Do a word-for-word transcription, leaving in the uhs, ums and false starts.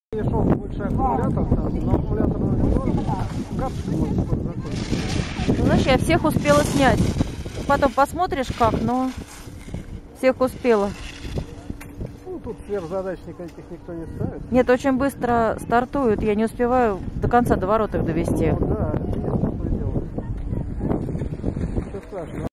Я шел больше аккумулятор, там, но аккумулятор немного, карточку можно закончить. Знаешь, я всех успела снять. Потом посмотришь как, но всех успела. Ну, тут сверхзадач никаких никто не ставит. Нет, очень быстро стартуют. Я не успеваю до конца, до ворот их довести. Ну, да, есть такое дело. Все страшно.